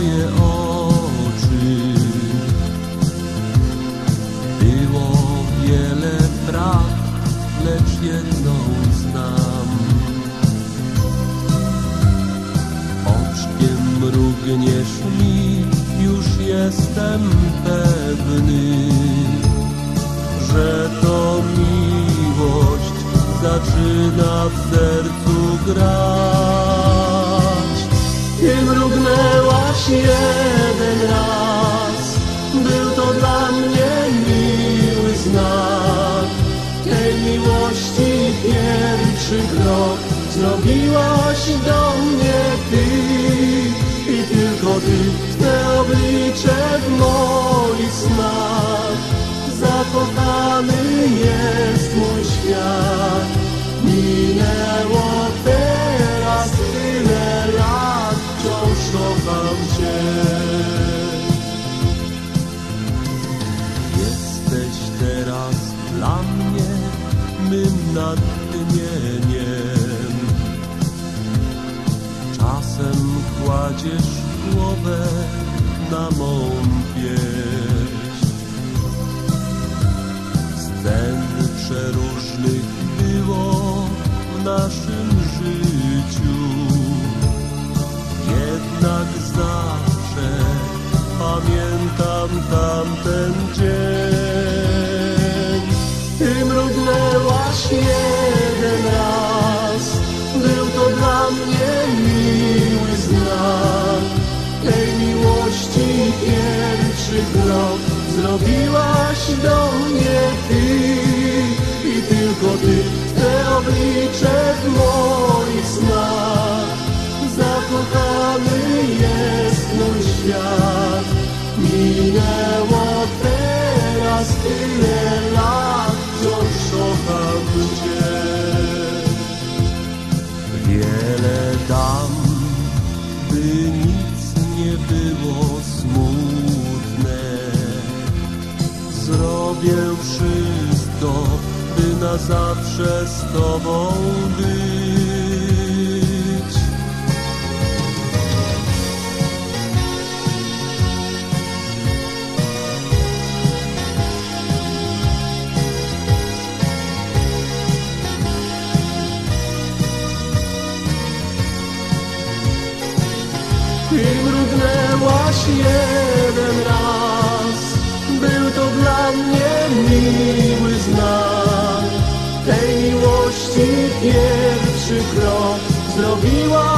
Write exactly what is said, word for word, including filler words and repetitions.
Twoje oczy. Było wiele prawd, lecz jedną znam. Oczkiem mrugniesz mi, już jestem pewny, że to miłość zaczyna w sercu grać. Ty mrugnęłaś jeden raz, był to dla mnie miły znak. Tej miłości pierwszy krok zrobiłaś do mnie Ty i tylko Ty. Twe oblicze w moich snach, zakochany jest mój świat. Minęło teraz tyle lat, wciąż kocham Cię. Jesteś teraz dla mnie mym natchnieniem. Czasem kładziesz głowę na mą pieśń. Scen przeróżnych było w naszym życiu, jednak zawsze pamiętam tamten dzień. Ty mrugnęłaś jeden raz, był to dla mnie miły znak. Tej miłości pierwszy krok zrobiłaś do mnie Ty i tylko Ty. Twe oblicze w moich snach, zakochany jest mój świat. Minęło teraz tyle lat, wciąż kocham Cię. Wiele dam, by nic nie było smutne. Zrobię wszystko, by na zawsze z Tobą być. Ty mrugnęłaś jeden raz, był to dla mnie miły znak. Tej miłości pierwszy krok zrobiła